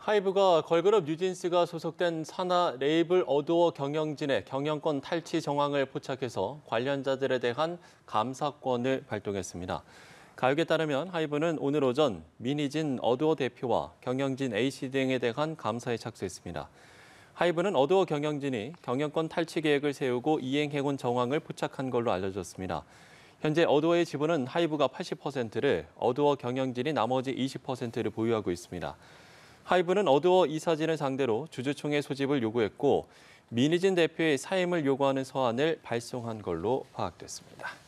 하이브가 걸그룹 뉴진스가 소속된 산하 레이블 어두어 경영진의 경영권 탈취 정황을 포착해서 관련자들에 대한 감사권을 발동했습니다. 가육에 따르면 하이브는 오늘 오전 민희진 어두어 대표와 경영진 A씨 등에 대한 감사에 착수했습니다. 하이브는 어두어 경영진이 경영권 탈취 계획을 세우고 이행해온 정황을 포착한 걸로 알려졌습니다. 현재 어두어의 지분은 하이브가 80%를, 어두어 경영진이 나머지 20%를 보유하고 있습니다. 하이브는 어두어 이사진을 상대로 주주총회 소집을 요구했고 민희진 대표의 사임을 요구하는 서한을 발송한 걸로 파악됐습니다.